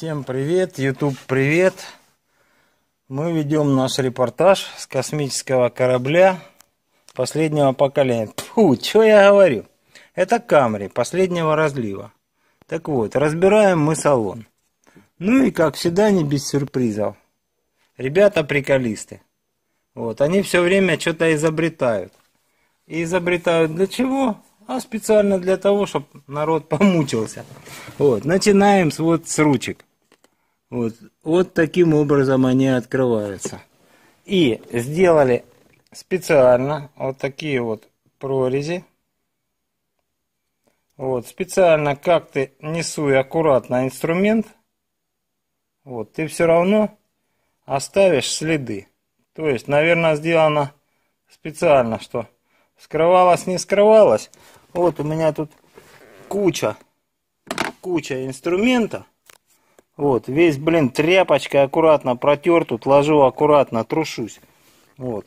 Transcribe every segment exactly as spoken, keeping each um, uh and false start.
Всем привет, YouTube привет. Мы ведем наш репортаж с космического корабля последнего поколения. Фу, что я говорю? Это Камри последнего разлива. Так вот, разбираем мы салон. Ну и как всегда, не без сюрпризов. Ребята приколисты. Вот, они все время что-то изобретают. И изобретают для чего? А специально для того, чтобы народ помучился. Вот, начинаем с, вот с ручек. Вот, вот таким образом они открываются. И сделали специально вот такие вот прорези. Вот, специально, как ты несуй аккуратно инструмент, вот, ты все равно оставишь следы. То есть, наверное, сделано специально, что скрывалось, не скрывалось. Вот у меня тут куча, куча инструмента. Вот, весь, блин, тряпочкой аккуратно протер, тут ложу аккуратно, трушусь. Вот.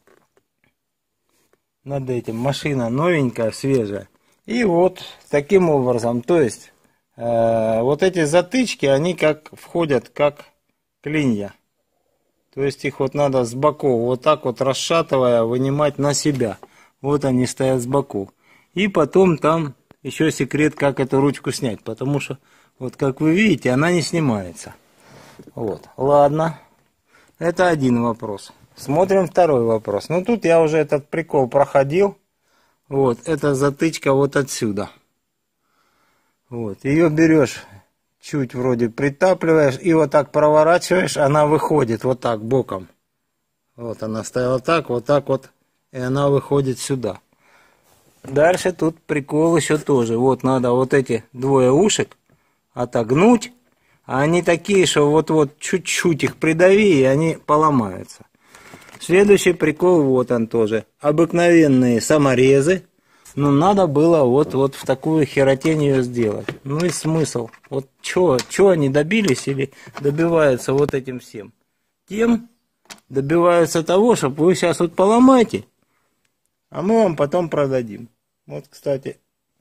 Над этим машина новенькая, свежая. И вот таким образом, то есть, э, вот эти затычки, они как входят как клинья. То есть их вот надо с боков, вот так вот расшатывая, вынимать на себя. Вот они стоят с боков. И потом там еще секрет, как эту ручку снять. Потому что, вот как вы видите, она не снимается. Вот, ладно. Это один вопрос. Смотрим второй вопрос. Ну тут я уже этот прикол проходил. Вот, это затычка вот отсюда. Вот, ее берешь, чуть вроде притапливаешь и вот так проворачиваешь, она выходит вот так боком. Вот она стояла так, вот так вот, и она выходит сюда. Дальше тут прикол еще тоже. Вот надо вот эти двое ушек отогнуть, а они такие, что вот-вот чуть-чуть их придави, и они поломаются. Следующий прикол, вот он тоже. Обыкновенные саморезы. Но надо было вот, вот в такую херотень ее сделать. Ну и смысл. Вот что они добились или добиваются вот этим всем? Тем добиваются того, чтобы вы сейчас вот поломаете, а мы вам потом продадим. Вот, кстати,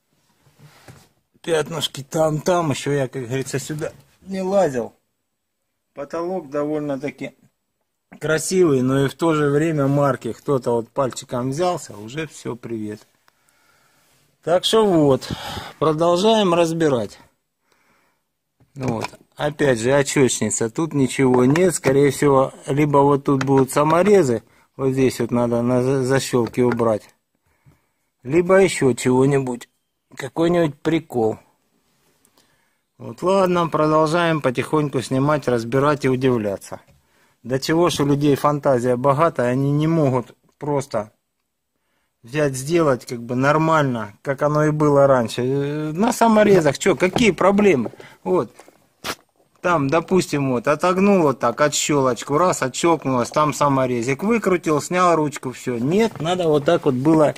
пятнышки там, там. Еще я, как говорится, сюда не лазил. Потолок довольно-таки красивый, но и в то же время марки. Кто-то вот пальчиком взялся, уже все, привет. Так что вот, продолжаем разбирать. Вот, опять же, очечница. Тут ничего нет, скорее всего, либо вот тут будут саморезы, вот здесь вот надо на защелки убрать, либо еще чего-нибудь, какой-нибудь прикол. Вот, ладно, продолжаем потихоньку снимать, разбирать и удивляться. До чего ж у людей фантазия богатая, они не могут просто взять, сделать как бы нормально, как оно и было раньше. На саморезах, что, какие проблемы? Вот, там, допустим, вот, отогнул вот так, отщелочку, раз, отщелкнулось, там саморезик, выкрутил, снял ручку, все. Нет, надо вот так вот было,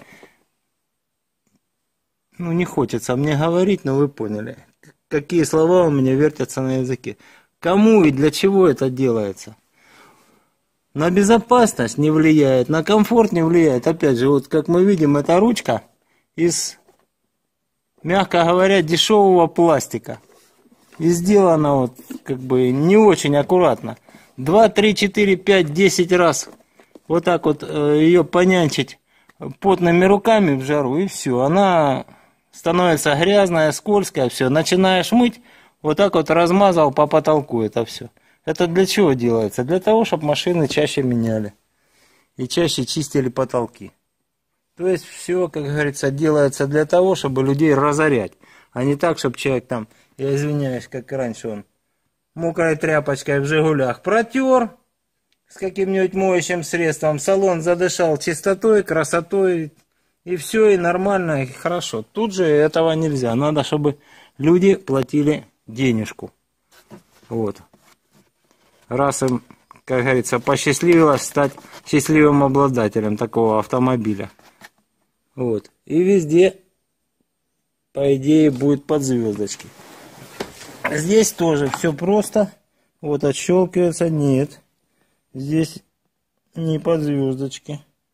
ну, не хочется мне говорить, но вы поняли. Какие слова у меня вертятся на языке. Кому и для чего это делается? На безопасность не влияет, на комфорт не влияет. Опять же, вот как мы видим, эта ручка из, мягко говоря, дешевого пластика. И сделана вот как бы не очень аккуратно. два, три, четыре, пять, десять раз вот так вот ее понянчить потными руками в жару, и все. Она становится грязная, скользкая, все. Начинаешь мыть, вот так вот размазал по потолку это все. Это для чего делается? Для того, чтобы машины чаще меняли. И чаще чистили потолки. То есть все, как говорится, делается для того, чтобы людей разорять. А не так, чтобы человек там, я извиняюсь, как раньше он, мокрой тряпочкой в «Жигулях» протер с каким-нибудь моющим средством, салон задышал чистотой, красотой, и все, и нормально, и хорошо. Тут же этого нельзя. Надо, чтобы люди платили денежку. Вот. Раз им, как говорится, посчастливилось стать счастливым обладателем такого автомобиля. Вот. И везде, по идее, будет под звездочки. Здесь тоже все просто. Вот отщелкивается. Нет. Здесь не под звездочки.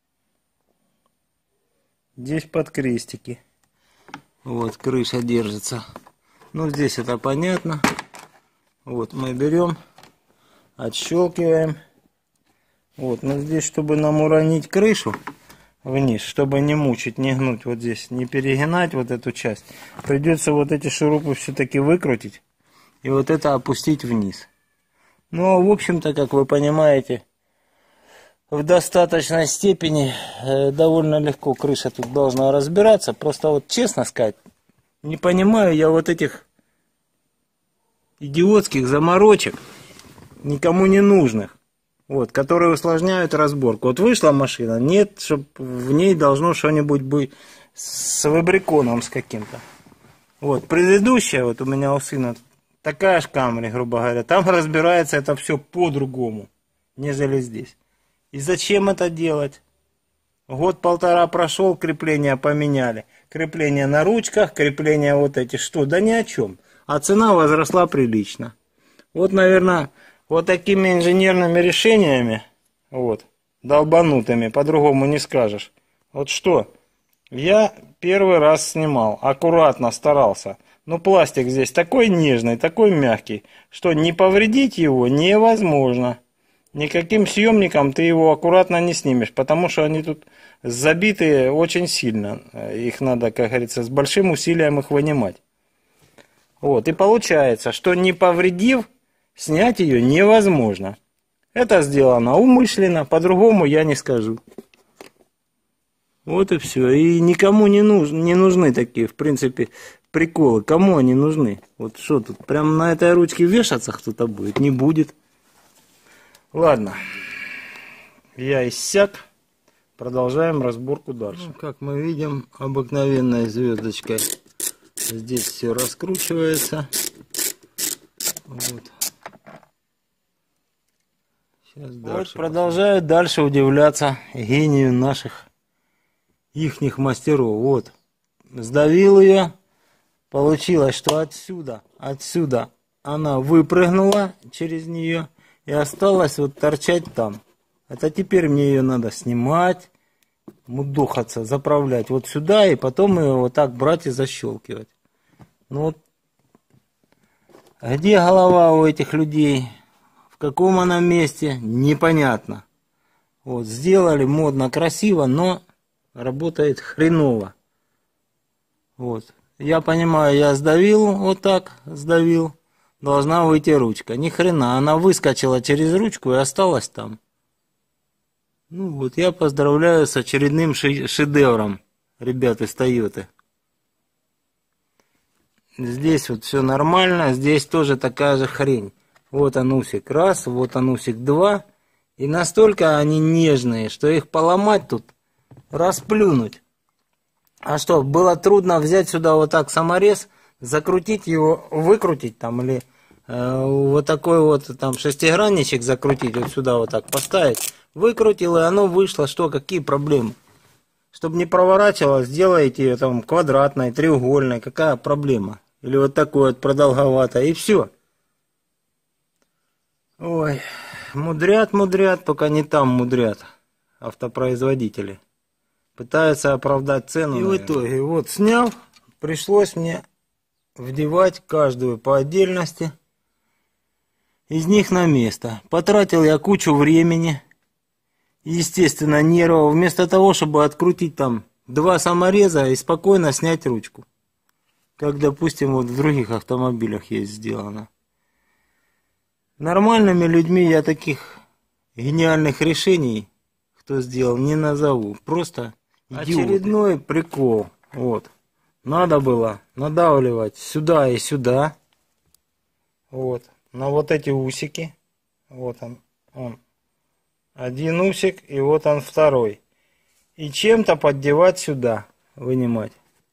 Здесь под крестики. Вот, крыша держится. Ну, здесь это понятно. Вот мы берем, отщелкиваем. Вот, но здесь, чтобы нам уронить крышу вниз, чтобы не мучить, не гнуть вот здесь, не перегинать вот эту часть, придется вот эти шурупы все-таки выкрутить и вот это опустить вниз. Но, в общем-то, как вы понимаете, в достаточной степени э, довольно легко крыша тут должна разбираться. Просто вот, честно сказать, не понимаю я вот этих идиотских заморочек, никому не нужных, вот, которые усложняют разборку. Вот вышла машина, нет, чтобы в ней должно что-нибудь быть с вибриконом с каким-то. Вот, предыдущая, вот у меня у сына такая ж Камри, грубо говоря, там разбирается это все по-другому, нежели здесь. И зачем это делать? Год-полтора прошел, крепления поменяли. Крепления на ручках, крепления вот эти, что? Да ни о чем. А цена возросла прилично. Вот, наверное, вот такими инженерными решениями, вот, долбанутыми, по-другому не скажешь. Вот что, я первый раз снимал, аккуратно старался. Но пластик здесь такой нежный, такой мягкий, что не повредить его невозможно. Никаким съемником ты его аккуратно не снимешь, потому что они тут забиты очень сильно. Их надо, как говорится, с большим усилием их вынимать. Вот, и получается, что не повредив, снять ее невозможно. Это сделано умышленно, по-другому я не скажу. Вот и все. И никому не, нуж, не нужны такие, в принципе, приколы. Кому они нужны? Вот что тут, прям на этой ручке вешаться кто-то будет? Не будет. Ладно, я иссяк, продолжаем разборку дальше. Ну, как мы видим, обыкновенной звездочкой здесь все раскручивается. Вот. Сейчас дальше. Вот продолжаю дальше удивляться гению наших ихних мастеров. Вот, сдавил ее, получилось, что отсюда, отсюда она выпрыгнула через нее. И осталось вот торчать там. Это теперь мне ее надо снимать, мудохаться, заправлять вот сюда, и потом ее вот так брать и защелкивать. Ну вот, где голова у этих людей, в каком она месте, непонятно. Вот, сделали модно, красиво, но работает хреново. Вот, я понимаю, я сдавил, вот так сдавил. Должна выйти ручка. Ни хрена, она выскочила через ручку и осталась там. Ну вот, я поздравляю с очередным шедевром, ребят из Тойоты. Здесь вот все нормально, здесь тоже такая же хрень. Вот он усик раз, вот он усик два. И настолько они нежные, что их поломать тут, расплюнуть. А что, было трудно взять сюда вот так саморез, закрутить его, выкрутить там, или э, вот такой вот там шестигранничек закрутить, вот сюда вот так поставить, выкрутил, и оно вышло, что, какие проблемы? Чтобы не проворачивалось, сделаете ее там квадратной, треугольной, какая проблема? Или вот такой вот продолговато, и все. Ой, мудрят, мудрят, только не там мудрят автопроизводители. Пытаются оправдать цену. И наверное. В итоге, вот снял, пришлось мне вдевать каждую по отдельности из них на место. Потратил я кучу времени, естественно, нервов, вместо того, чтобы открутить там два самореза и спокойно снять ручку. Как, допустим, вот в других автомобилях есть сделано. Нормальными людьми я таких гениальных решений, кто сделал, не назову. Просто идиоты. Очередной прикол. Вот. Надо было надавливать сюда и сюда. Вот. На вот эти усики. Вот он. он. Один усик, и вот он второй. И чем-то поддевать сюда. Вынимать.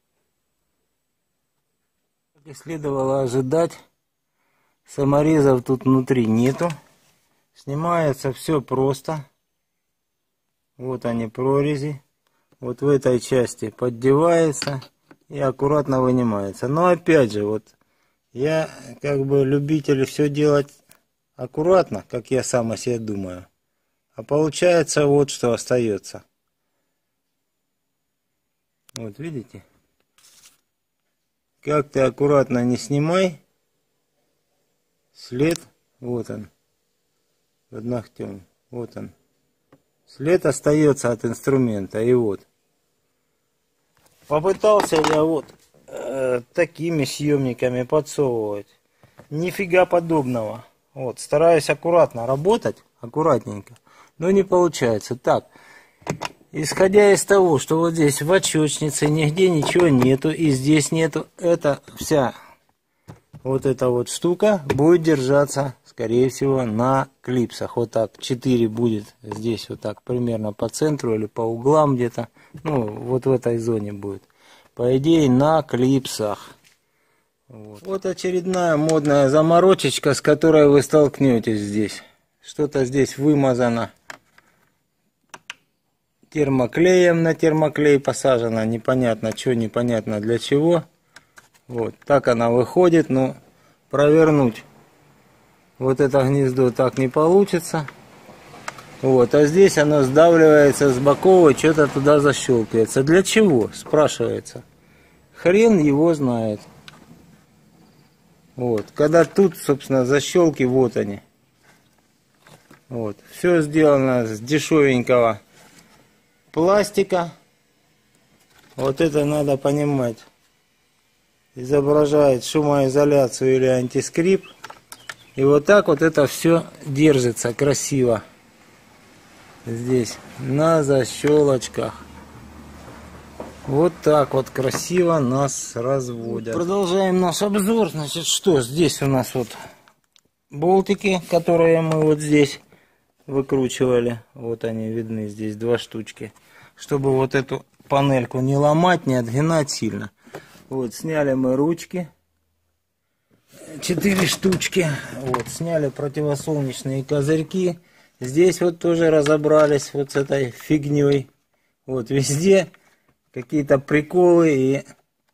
Как и следовало ожидать, саморезов тут внутри нету. Снимается все просто. Вот они, прорези. Вот в этой части поддевается и аккуратно вынимается. Но опять же, вот я как бы любитель все делать аккуратно, как я сам о себе думаю. А получается вот что остается. Вот видите? Как ты аккуратно не снимай, След, вот он, под ногтем, вот он. След остается от инструмента, и вот. Попытался я вот э, такими съемниками подсовывать. Нифига подобного. Вот, стараюсь аккуратно работать, аккуратненько, но не получается. Так, исходя из того, что вот здесь в очечнице нигде ничего нету, и здесь нету, это вся вот эта вот штука будет держаться, скорее всего, на клипсах. Вот так, четыре будет здесь вот так, примерно по центру или по углам где-то. Ну, вот в этой зоне будет. По идее, на клипсах. Вот. Вот очередная модная заморочечка, с которой вы столкнетесь здесь. Что-то здесь вымазано термоклеем, на термоклей посажено. Непонятно что, непонятно для чего. Вот так она выходит, но провернуть вот это гнездо так не получится. Вот, а здесь оно сдавливается с боков и что-то туда защелкивается. Для чего, спрашивается. Хрен его знает. Вот, когда тут, собственно, защелки, вот они. Вот, все сделано с дешевенького пластика. Вот это надо понимать. Изображает шумоизоляцию или антискрип. И вот так вот это все держится красиво. Здесь на защелочках. Вот так вот красиво нас разводят. Продолжаем наш обзор. Значит, что здесь у нас вот болтики, которые мы вот здесь выкручивали. Вот они видны, здесь два штучки. Чтобы вот эту панельку не ломать, не отгинать сильно. Вот, сняли мы ручки. Четыре штучки. Вот, сняли противосолнечные козырьки. Здесь вот тоже разобрались вот с этой фигней. Вот, везде какие-то приколы и,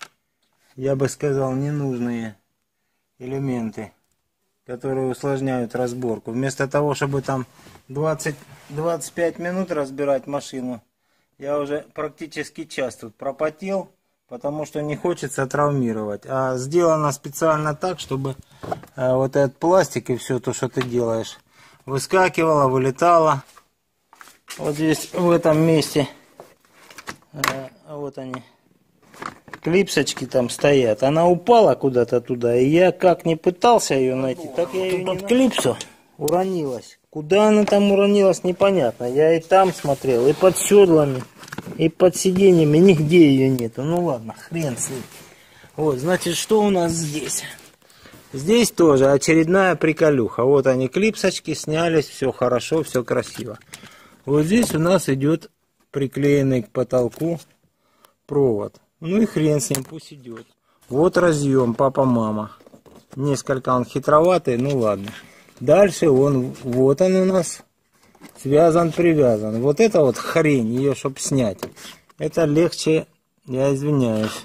я бы сказал, ненужные элементы, которые усложняют разборку. Вместо того, чтобы там двадцать-двадцать пять минут разбирать машину, я уже практически час тут пропотел, потому что не хочется травмировать. А сделано специально так, чтобы э, вот этот пластик и все то, что ты делаешь, выскакивало, вылетало. Вот здесь, в этом месте, э, вот они, клипсочки там стоят. Она упала куда-то туда, и я как не пытался ее найти, так я ее не под клипсу уронилась. Куда она там уронилась, непонятно. Я и там смотрел, и под седлами, и под сиденьями, нигде ее нету. Ну ладно, хрен с ним. Вот, значит, что у нас здесь? Здесь тоже очередная приколюха. Вот они, клипсочки снялись, все хорошо, все красиво. Вот здесь у нас идет приклеенный к потолку провод. Ну и хрен с ним, пусть идет. Вот разъем, папа-мама. Несколько он хитроватый, ну ладно. Дальше он, вот он у нас, связан-привязан. Вот это вот хрень, ее чтоб снять, это легче, я извиняюсь.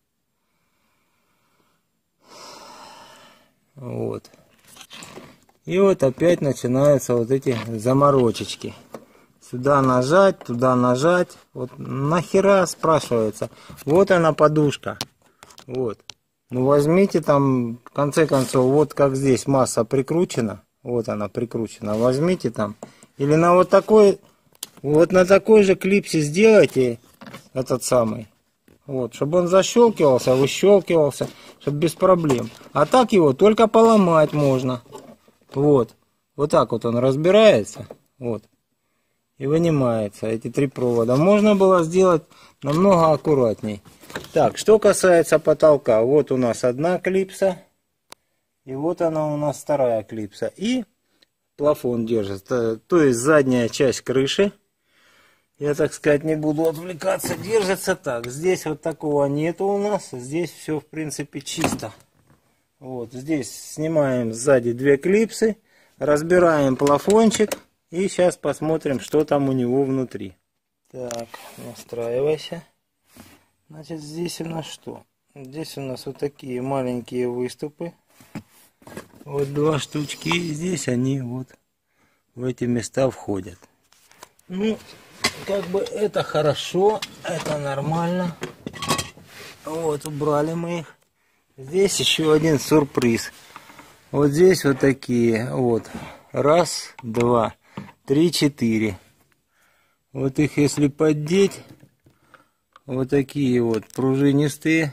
Вот. И вот опять начинаются вот эти заморочечки. Сюда нажать, туда нажать. Вот нахера, спрашивается. Вот она подушка. Вот. Ну возьмите там, в конце концов, вот как здесь масса прикручена. Вот она прикручена. Возьмите там. Или на вот такой, вот на такой же клипсе сделайте этот самый. Вот, чтобы он защелкивался, выщелкивался, чтобы без проблем. А так его только поломать можно. Вот. Вот так вот он разбирается. Вот. И вынимается эти три провода. Можно было сделать намного аккуратней. Так, что касается потолка. Вот у нас одна клипса. И вот она у нас вторая клипса. И плафон держится. То есть задняя часть крыши. Я, так сказать, не буду отвлекаться. Держится так. Здесь вот такого нету у нас. Здесь все, в принципе, чисто. Вот здесь снимаем сзади две клипсы. Разбираем плафончик. И сейчас посмотрим, что там у него внутри. Так, настраивайся. Значит, здесь у нас что? Здесь у нас вот такие маленькие выступы. Вот два штучки. И здесь они вот в эти места входят. Ну, как бы это хорошо. Это нормально. Вот, убрали мы их. Здесь еще один сюрприз. Вот здесь вот такие, вот, раз, два, три, четыре. Вот их если поддеть, вот такие вот пружинистые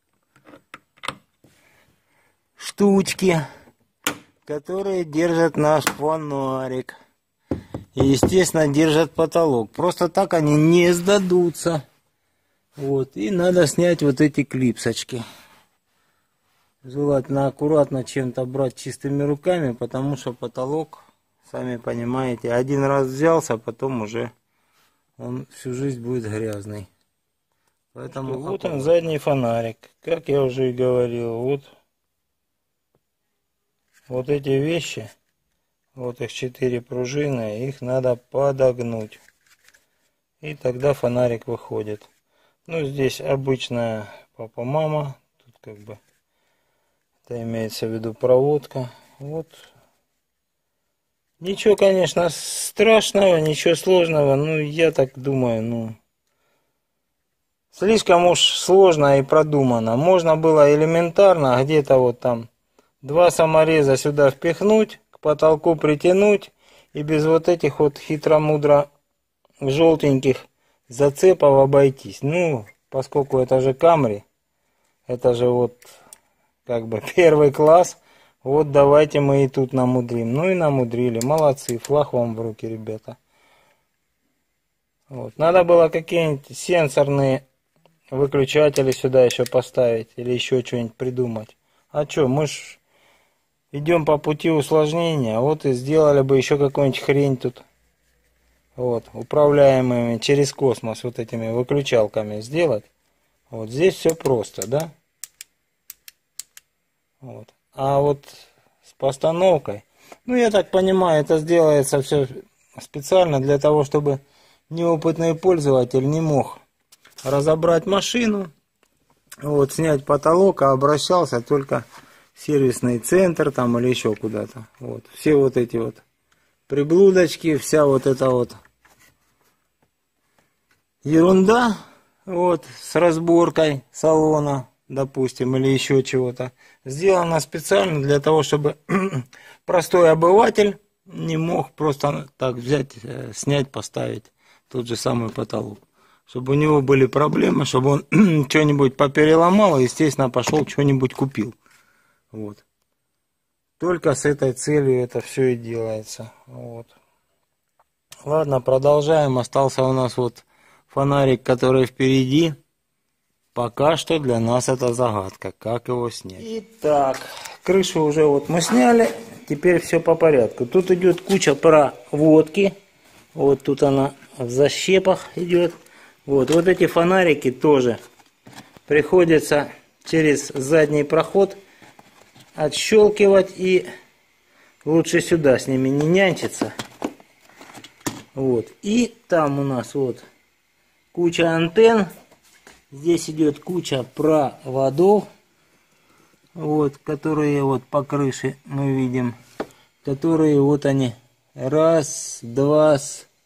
штучки, которые держат наш фонарик. И, естественно, держат потолок. Просто так они не сдадутся. Вот, и надо снять вот эти клипсочки. Желательно аккуратно чем-то брать чистыми руками, потому что потолок, сами понимаете, один раз взялся, потом уже он всю жизнь будет грязный. Поэтому вот он, задний фонарик, как я уже и говорил. Вот, вот эти вещи, вот их четыре пружины, их надо подогнуть. И тогда фонарик выходит. Ну, здесь обычная папа-мама, тут как бы это имеется в виду проводка. Вот. Ничего, конечно, страшного, ничего сложного, ну, я так думаю, ну, слишком уж сложно и продумано. Можно было элементарно где-то вот там два самореза сюда впихнуть, к потолку притянуть и без вот этих вот хитро-мудро желтеньких зацепов обойтись. Ну, поскольку это же Камри, это же вот как бы первый класс, вот давайте мы и тут намудрим. Ну и намудрили, молодцы, флаг вам в руки, ребята. Вот. Надо было какие-нибудь сенсорные выключатели сюда еще поставить или еще что-нибудь придумать. А что, мы ж идем по пути усложнения, вот и сделали бы еще какую-нибудь хрень тут. Вот, управляемыми через космос вот этими выключалками сделать. Вот здесь все просто, да? Вот. А вот с постановкой, ну я так понимаю, это сделается все специально для того, чтобы неопытный пользователь не мог разобрать машину, вот, снять потолок, а обращался только в сервисный центр там или еще куда-то. Вот, все вот эти вот приблудочки, вся вот эта вот ерунда, вот, с разборкой салона, допустим, или еще чего-то, сделано специально для того, чтобы простой обыватель не мог просто так взять, снять, поставить тот же самый потолок. Чтобы у него были проблемы, чтобы он что-нибудь попереломал и, естественно, пошел что-нибудь купил. Вот. Только с этой целью это все и делается. Вот. Ладно, продолжаем. Остался у нас вот фонарик, который впереди. Пока что для нас это загадка, как его снять. Итак, крышу уже вот мы сняли. Теперь все по порядку. Тут идет куча проводки. Вот тут она в защепах идет. Вот, вот эти фонарики тоже приходится через задний проход отщелкивать, и лучше сюда с ними не нянчиться. Вот, и там у нас вот куча антенн, здесь идет куча проводов, вот, которые вот по крыше мы видим, которые вот они, раз, два,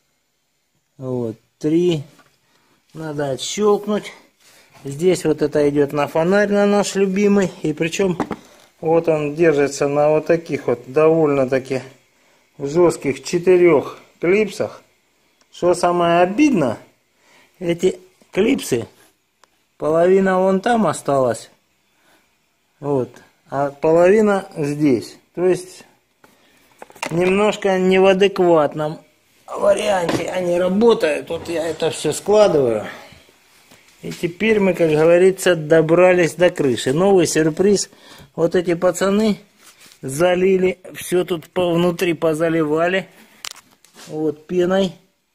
вот, три. Надо отщелкнуть. Здесь вот это идет на фонарь, на наш любимый. И причем вот он держится на вот таких вот довольно-таки жестких четырех клипсах. Что самое обидно, эти клипсы, половина вон там осталась. Вот. А половина здесь. То есть немножко не в адекватном варианте они работают. Вот я это все складываю. И теперь мы, как говорится, добрались до крыши. Новый сюрприз. Вот эти пацаны залили, все тут внутри позаливали. Вот пеной.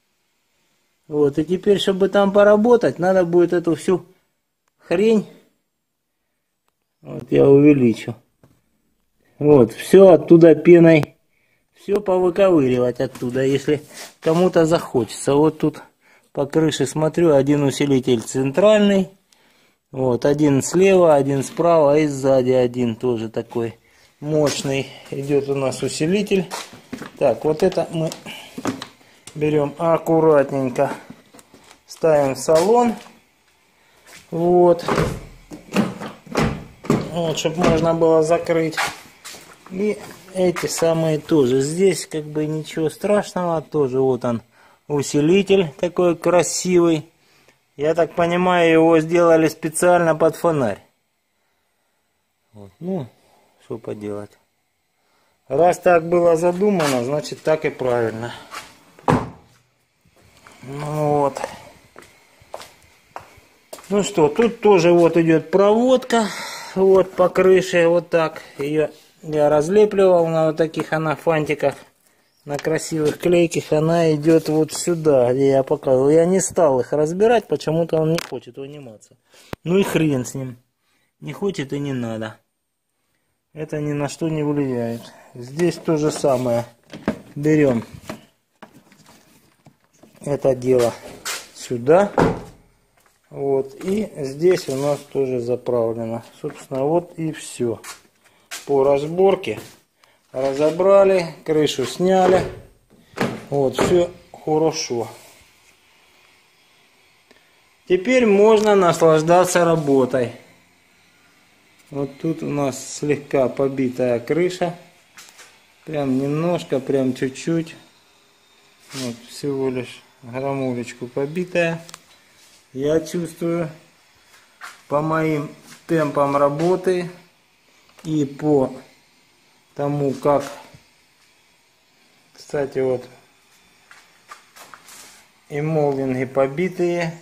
Вот. И теперь, чтобы там поработать, надо будет эту всю хрень. Вот я увеличу. Вот. Все оттуда пеной. Все повыковыривать оттуда, если кому-то захочется. Вот тут по крыше смотрю, один усилитель центральный. Вот, один слева, один справа и сзади один тоже такой мощный. Идет у нас усилитель. Так, вот это мы берем аккуратненько, ставим в салон. Вот. Вот, чтобы можно было закрыть. И эти самые тоже. Здесь как бы ничего страшного. Тоже вот он, усилитель такой красивый. Я так понимаю, его сделали специально под фонарь. Вот. Ну, что поделать. Раз так было задумано, значит так и правильно. Ну вот. Ну что, тут тоже вот идет проводка. Вот по крыше, вот так. Ее я разлепливал на вот таких анафантиках. На красивых клейких. Она идет вот сюда, где я показывал. Я не стал их разбирать, почему-то он не хочет выниматься. Ну и хрен с ним. Не хочет и не надо. Это ни на что не влияет. Здесь то же самое. Берем это дело сюда. Вот. И здесь у нас тоже заправлено. Собственно, вот и все. По разборке разобрали, крышу сняли. Вот, все хорошо. Теперь можно наслаждаться работой. Вот тут у нас слегка побитая крыша. Прям немножко, прям чуть-чуть. Вот, всего лишь грамулечку побитая. Я чувствую по моим темпам работы и по тому, как, кстати, вот и молдинги побитые.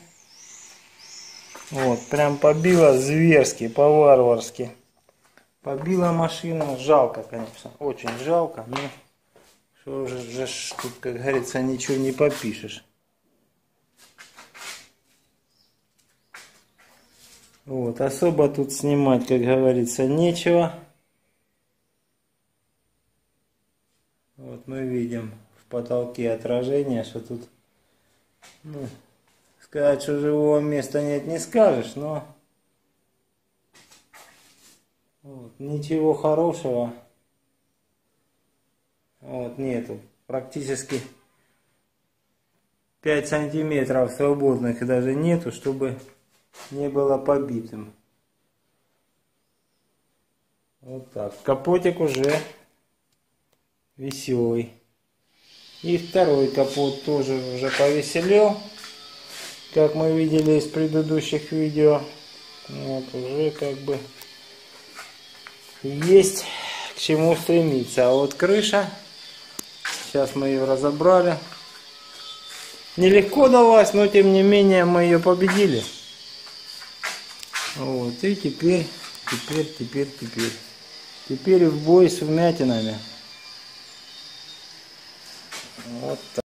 Вот, прям побила зверски, по-варварски. Побила машину. Жалко, конечно, очень жалко, но что же, же тут, как говорится, ничего не попишешь. Вот, особо тут снимать, как говорится, нечего. Вот мы видим в потолке отражение, что тут, ну, сказать, что живого места нет, не скажешь, но вот, ничего хорошего вот нету. Практически пять сантиметров свободных даже нету, чтобы не было побитым. Вот так. Капотик уже веселый. И второй капот тоже уже повеселел, как мы видели из предыдущих видео. Вот уже как бы есть к чему стремиться. А вот крыша, сейчас мы ее разобрали. Нелегко далась, но тем не менее мы ее победили. Вот, и теперь, теперь, теперь, теперь. Теперь в бой с вмятинами. Вот так.